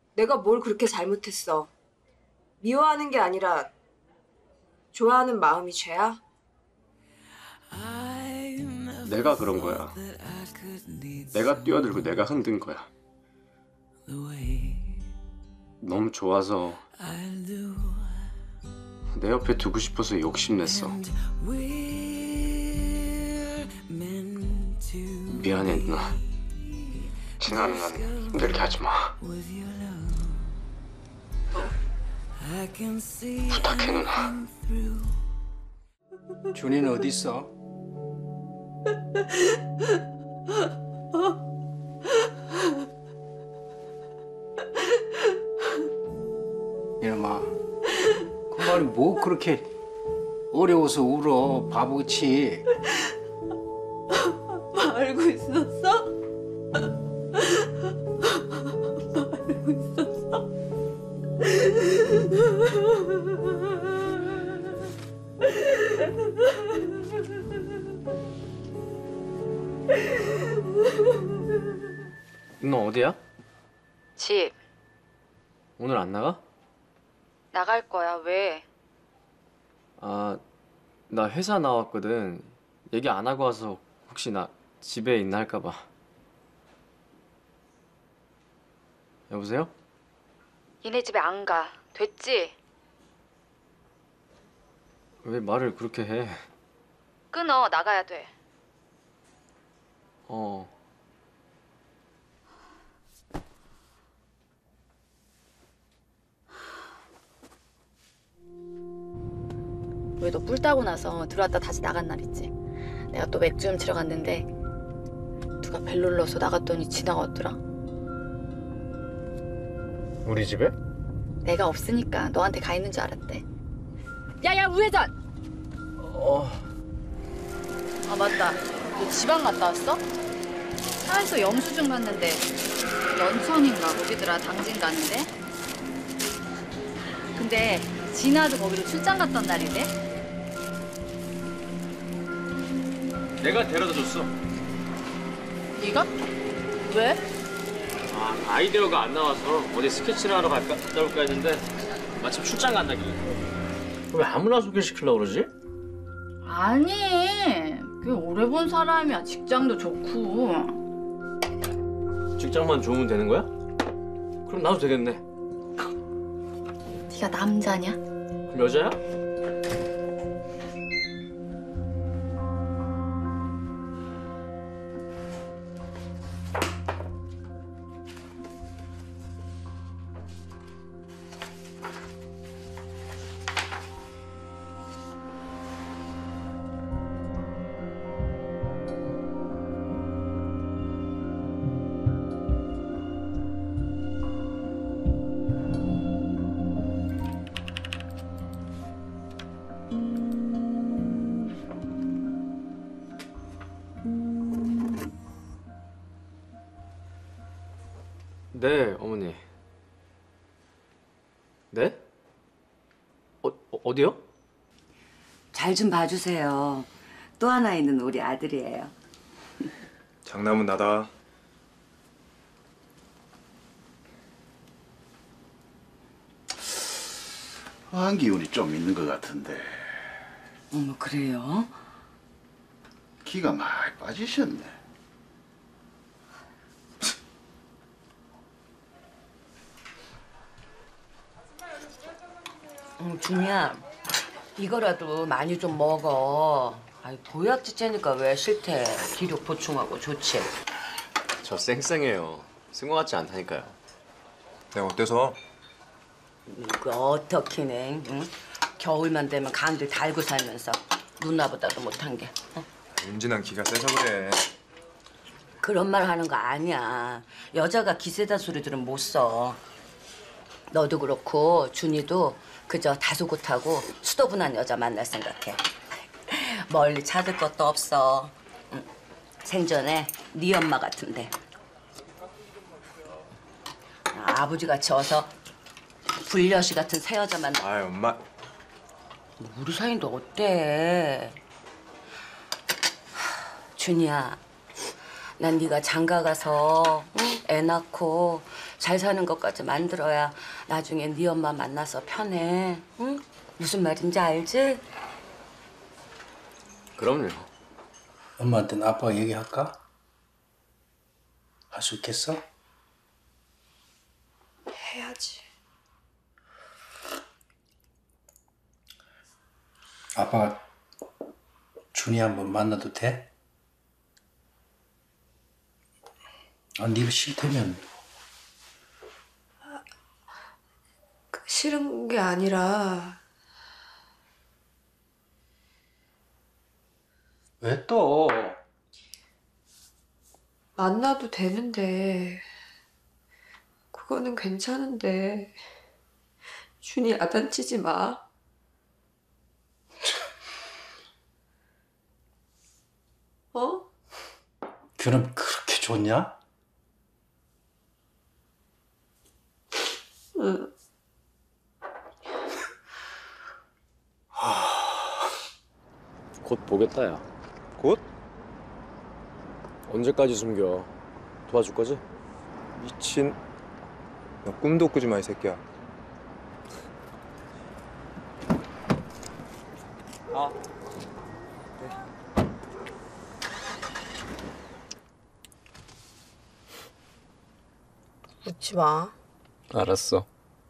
내가 뭘 그렇게 잘못했어? 미워하는 게 아니라 좋아하는 마음이 죄야? 내가 그런 거야. 내가 뛰어들고 내가 흔든 거야. 너무 좋아서 내 옆에 두고 싶어서 욕심냈어. 미안해 누나. 진아 누나는 힘들게 하지 마. 부탁해 누나. 준이는 어디 있어? 이놈아, 그 말이 뭐 그렇게 어려워서 울어, 바보같이. 알고 있었어? 알고 있었어? 누나 어디야? 집. 오늘 안 나가? 나갈 거야. 왜? 아, 나 회사 나왔거든. 얘기 안 하고 와서 혹시 나 집에 있나 할까 봐. 여보세요? 니네 집에 안 가. 됐지? 왜 말을 그렇게 해? 끊어. 나가야 돼. 어. 왜 너 뿔 따고 나서 들어왔다 다시 나간 날 있지? 내가 또 맥주 좀 치러 갔는데 누가 벨 눌러서 나갔더니 지나가 왔더라. 우리 집에? 내가 없으니까 너한테 가 있는 줄 알았대. 야야 우회전! 아 맞다. 너 지방 갔다 왔어? 차에서 영수증 봤는데 연천인가 거기더라. 당진 가는데. 근데 진아도 거기로 출장 갔던 날이래. 내가 데려다 줬어. 네가? 왜? 아, 아이디어가 안 나와서 어디 스케치를 하러 갔다 올까 했는데 마침 출장 간다길래. 왜 아무나 소개시키려고 그러지? 아니, 꽤 오래 본 사람이야. 직장도 좋고. 직장만 좋으면 되는 거야? 그럼 나도 되겠네. 네가 남자냐? 그럼 여자야? 네, 어머니. 네? 어디요? 잘 좀 봐주세요. 또 하나 있는 우리 아들이에요. 장남은 나다. 한 기운이 좀 있는 것 같은데 어머, 그래요? 기가 많이 빠지셨네. 준이야, 이거라도 많이 좀 먹어. 아이, 보약지째니까 왜 싫대. 기력 보충하고 좋지. 저 쌩쌩해요. 쓴 것 같지 않다니까요. 내가 어때서? 그 어떻게네, 응? 겨울만 되면 강들 달고 살면서 누나보다도 못한 게. 어? 윤진한 기가 세서 그래. 그런 말 하는 거 아니야. 여자가 기세다 소리 들으면 못 써. 너도 그렇고 준이도 그저 다소곳하고 수더분한 여자 만날 생각해. 멀리 찾을 것도 없어. 응. 생전에 네 엄마 같은데. 아버지같이 어서 불려시 같은 새 여자 만나. 아이 엄마. 우리 사이인데 어때? 준이야, 난 네가 장가 가서 응? 애 낳고 잘 사는 것까지 만들어야 나중에 네 엄마 만나서 편해. 응? 무슨 말인지 알지? 그럼요. 엄마한테는 아빠가 얘기할까? 할 수 있겠어? 해야지. 아빠가 준이 한번 만나도 돼? 아, 네가 싫다면 싫은 게 아니라 왜 또? 만나도 되는데 그거는 괜찮은데 준이 야단치지 마. 어? 그럼 그렇게 좋냐? 응. 곧 보겠다, 야. 곧? 언제까지 숨겨? 도와줄 거지? 미친. 너 꿈도 꾸지 마, 이 새끼야. 웃지 마. 알았어.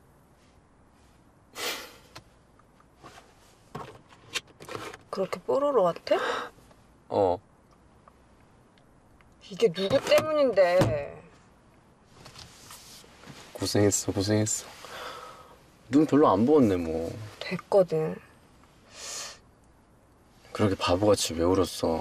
그렇게 뽀로로 같아? 어. 이게 누구 때문인데? 고생했어, 고생했어. 눈 별로 안 부었네, 뭐. 됐거든. 그렇게 바보같이 왜 울었어?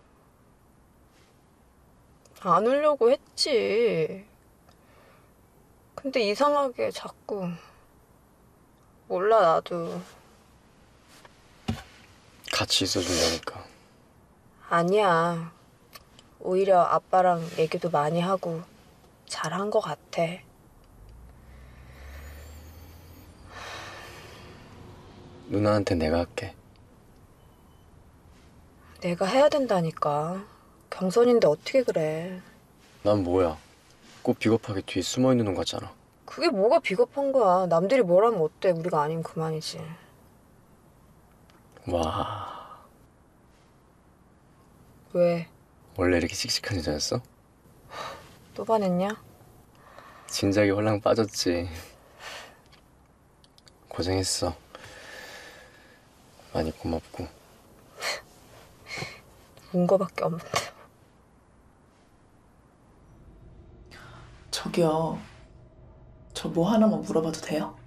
안 울려고 했지. 근데 이상하게 자꾸 몰라 나도. 같이 있어준다니까. 아니야. 오히려 아빠랑 얘기도 많이 하고 잘한 것 같아. 누나한테 내가 할게. 내가 해야 된다니까. 경선인데 어떻게 그래. 난 뭐야? 꼭 비겁하게 뒤에 숨어있는 놈 같잖아. 그게 뭐가 비겁한 거야. 남들이 뭐라면 어때. 우리가 아니면 그만이지. 와, 왜? 원래 이렇게 씩씩한 여자였어? 또 반했냐? 진작에 홀랑 빠졌지. 고생했어. 많이 고맙고. 운 거밖에 없는데. 저기요. 저 뭐 하나만 물어봐도 돼요?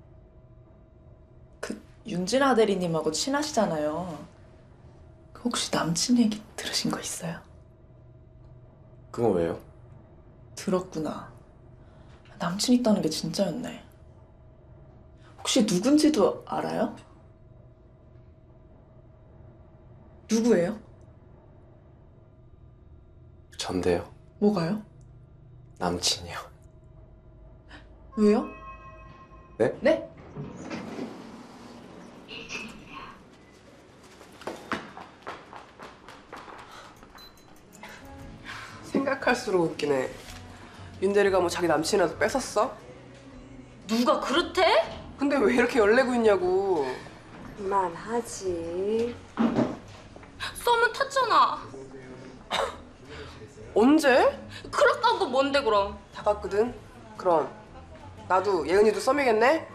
그 윤진아 대리님하고 친하시잖아요. 그 혹시 남친 얘기 들으신 거 있어요? 그거 왜요? 들었구나. 남친 있다는 게 진짜였네. 혹시 누군지도 알아요? 누구예요? 전데요. 뭐가요? 남친이요. 왜요? 네? 네? 생각할수록 웃기네. 윤대리가 뭐 자기 남친이라도 뺏었어? 누가 그렇대? 근데 왜 이렇게 열내고 있냐고. 그만하지. 썸은 탔잖아. 언제? 그렇다는 건 뭔데 그럼? 다 갔거든. 그럼 나도 예은이도 썸이겠네?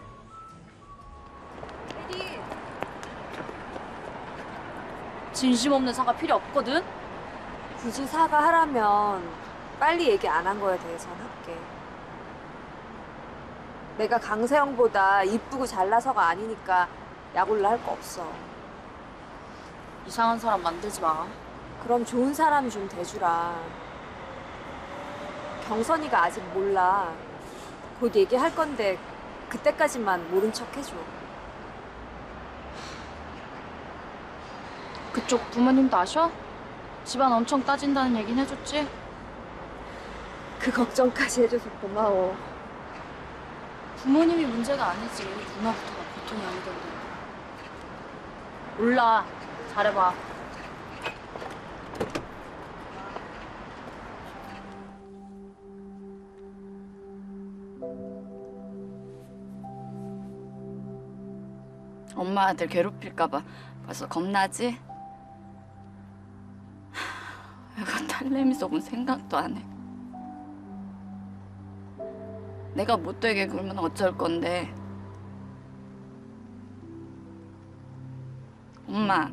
진심 없는 사과 필요 없거든? 굳이 사과하라면 빨리 얘기 안 한 거에 대해서는 할게. 내가 강세형보다 이쁘고 잘나서가 아니니까 약올라 할 거 없어. 이상한 사람 만들지 마. 그럼 좋은 사람이 좀 돼주라. 경선이가 아직 몰라. 곧 얘기할 건데 그때까지만 모른 척 해줘. 그쪽 부모님도 아셔? 집안 엄청 따진다는 얘긴 해줬지? 그 걱정까지 해줘서 고마워. 부모님이 문제가 아니지. 누나부터가 보통이 아니던데. 몰라. 잘해봐. 엄마한테 괴롭힐까봐 벌써 겁나지? 내가 딸내미 속은 생각도 안 해. 내가 못되게 굴면 어쩔 건데. 엄마.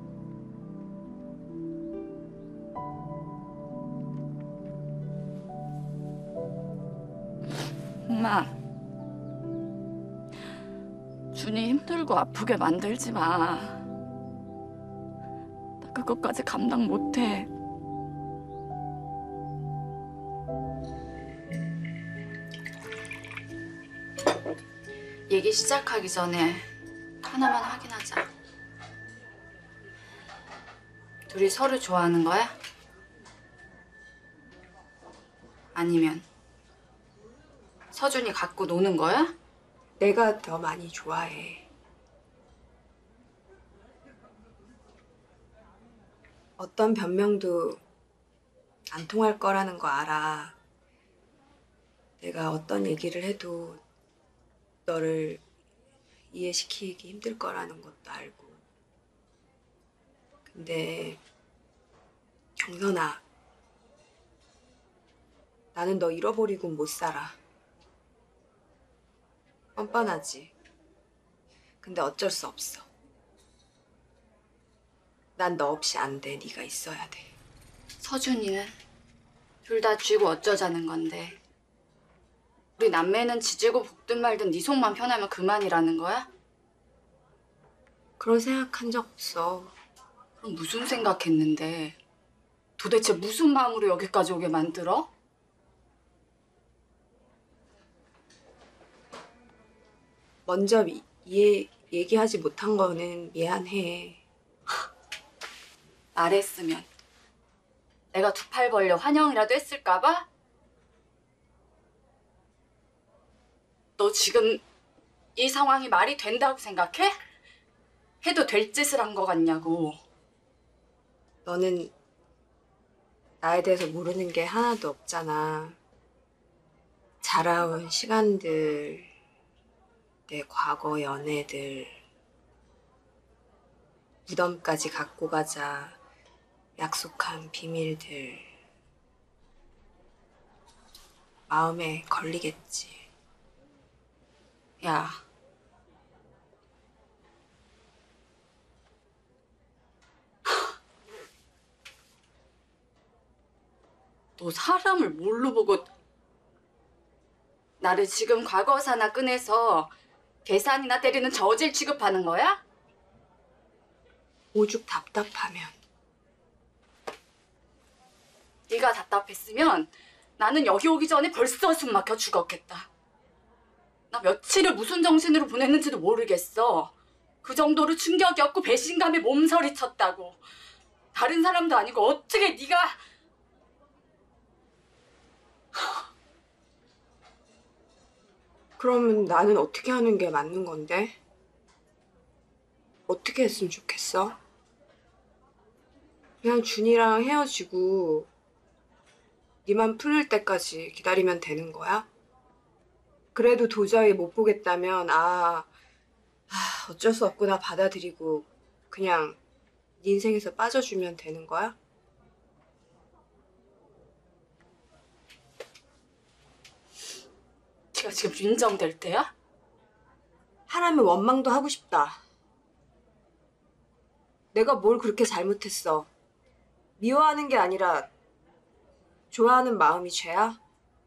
엄마. 준이 힘들고 아프게 만들지 마. 나 그것까지 감당 못해. 얘기 시작하기 전에 하나만 확인하자. 둘이 서로 좋아하는 거야? 아니면 서준이 갖고 노는 거야? 내가 더 많이 좋아해. 어떤 변명도 안 통할 거라는 거 알아. 내가 어떤 얘기를 해도 너를 이해시키기 힘들 거라는 것도 알고. 근데 경선아, 나는 너 잃어버리고 못 살아. 뻔뻔하지. 근데 어쩔 수 없어. 난 너 없이 안 돼. 네가 있어야 돼. 서준이는 둘 다 쥐고 어쩌자는 건데 우리 남매는 지지고 볶든 말든 네 속만 편하면 그만이라는 거야? 그런 생각한 적 없어. 그럼 무슨 생각했는데? 도대체 무슨 마음으로 여기까지 오게 만들어? 먼저 얘기하지 못한 거는 미안해. 말했으면 내가 두 팔 벌려 환영이라도 했을까 봐? 너 지금 이 상황이 말이 된다고 생각해? 해도 될 짓을 한 거 같냐고. 너는 나에 대해서 모르는 게 하나도 없잖아. 자라온 시간들, 내 과거 연애들, 무덤까지 갖고 가자 약속한 비밀들, 마음에 걸리겠지. 야, 너 사람을 뭘로 보고 나를 지금 과거사나 꺼내서 계산이나 때리는 저질 취급하는 거야? 오죽 답답하면. 네가 답답했으면 나는 여기 오기 전에 벌써 숨 막혀 죽었겠다. 나 며칠을 무슨 정신으로 보냈는지도 모르겠어. 그 정도로 충격이었고 배신감에 몸서리 쳤다고. 다른 사람도 아니고 어떻게 네가... 그러면 나는 어떻게 하는 게 맞는 건데? 어떻게 했으면 좋겠어? 그냥 준이랑 헤어지고 네만 풀릴 때까지 기다리면 되는 거야? 그래도 도저히 못 보겠다면 어쩔 수 없구나 받아들이고 그냥 네 인생에서 빠져주면 되는 거야? 네가 지금 인정될 때야? 하라면 원망도 하고 싶다. 내가 뭘 그렇게 잘못했어? 미워하는 게 아니라 좋아하는 마음이 죄야?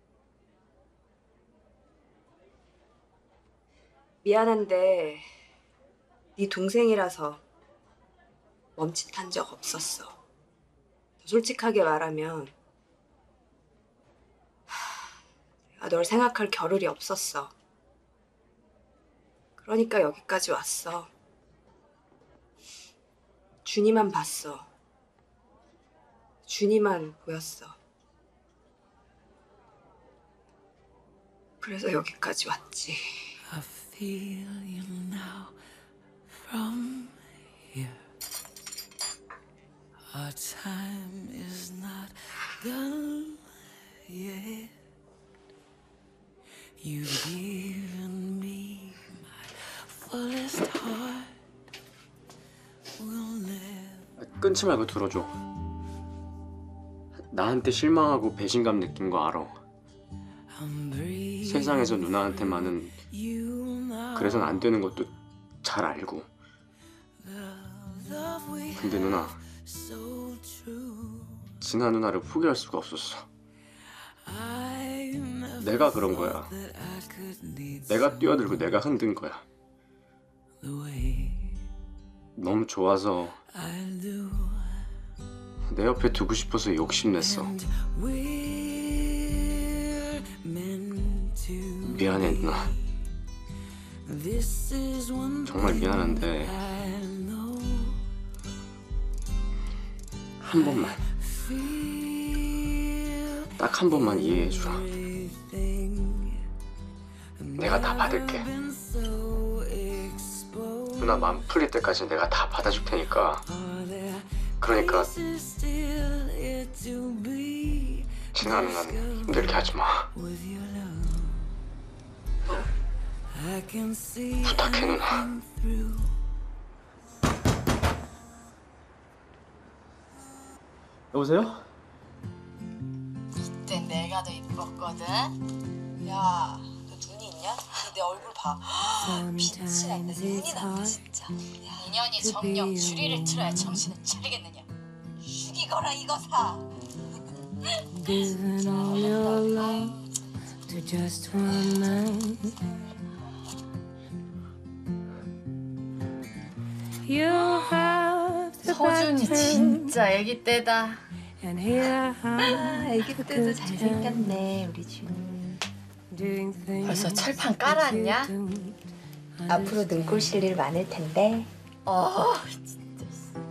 미안한데 네 동생이라서 멈칫한 적 없었어. 솔직하게 말하면 내가 널 생각할 겨를이 없었어. 그러니까 여기까지 왔어. 준이만 봤어. 준이만 보였어. 그래서 여기까지 왔지. I feel you now from here. Our time is not done yet. You've given me my fullest heart. 끊지 말고 들어줘. 나한테 실망하고 배신감 느낀 거 알아. 세상에서 누나한테만은 그래선 안 되는 것도 잘 알고. 근데 누나, 진아 누나를 포기할 수가 없었어. 내가 그런 거야. 내가 뛰어들고 내가 흔든 거야. 너무 좋아서 내 옆에 두고 싶어서 욕심냈어. 미안해 누나. 정말 미안한데 한 번만, 딱 한 번만 이해해주라. 내가 다 받을게. 누나 마음 풀릴 때까지 내가 다 받아줄 테니까. 그러니까 진아 누나는 힘들게 하지 마. 부탁해 누나. 여보세요? 그때 내가 더 이뻤거든. 야, 너 눈이 있냐? 내 얼굴 봐. 빛이 난다. 눈이 난다 진짜. 인연이 정령 주리를 틀어야 정신을 차리겠느냐. 죽이거라 이거사. Giving all your love to just one man. You have the 서준이 진짜 애기 때다. and here 애기 때도 잘생겼네 우리 준이. 벌써 철판 깔아왔냐? 앞으로 눈꼴 실 일 많을 텐데. 진짜.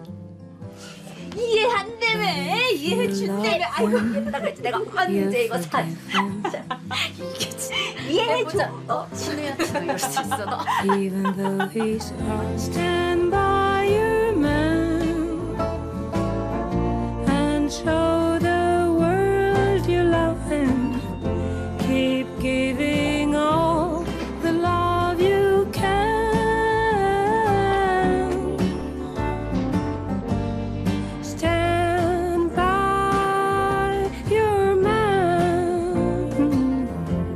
이해한다며. 이해해준다며. 아이고 이해한다 그랬지. 내가 언제 이거 사. 진짜. 이게 진짜. 이해해줘. 신우한테도 이럴 수 있어 너. even though he's hard, stand by your man and show the world you love him. Keep giving all the love you can. Stand by your man.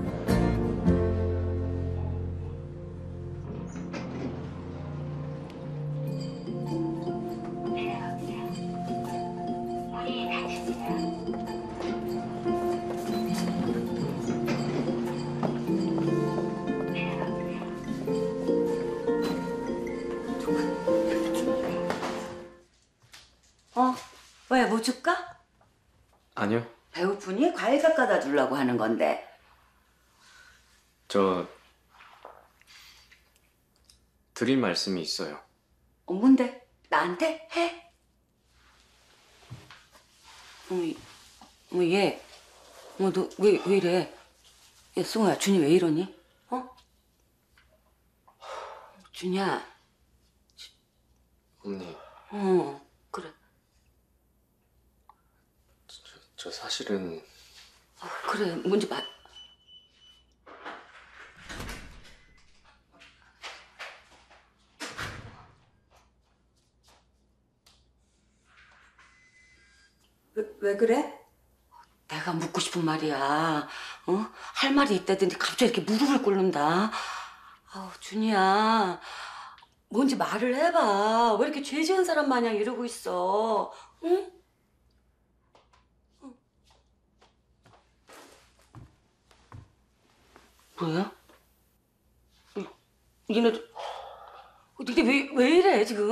왜, 뭐 줄까? 아니요. 배고프니? 과일 깎아다 주려고 하는 건데. 저 드릴 말씀이 있어요. 뭔데? 나한테? 해? 얘. 너 왜 이래? 야, 승우야, 준이 왜 이러니? 준이야. 어머니, 그래. 저 사실은 그래, 뭔지 말. 왜 그래? 내가 묻고 싶은 말이야. 할 말이 있다든지 갑자기 이렇게 무릎을 꿇는다. 준이야. 뭔지 말을 해봐. 왜 이렇게 죄 지은 사람 마냥 이러고 있어? 응? 뭐야? 니네 왜 이래 지금?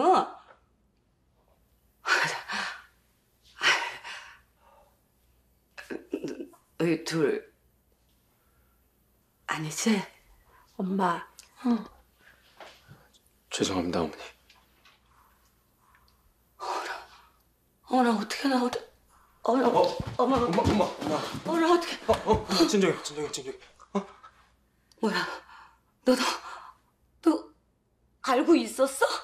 너희 둘 아니지? 엄마. 죄송합니다 어머니. 나 어떻게 나 어떻게? 엄마. 나 어떻게? 진정해. 뭐야? 너 알고 있었어?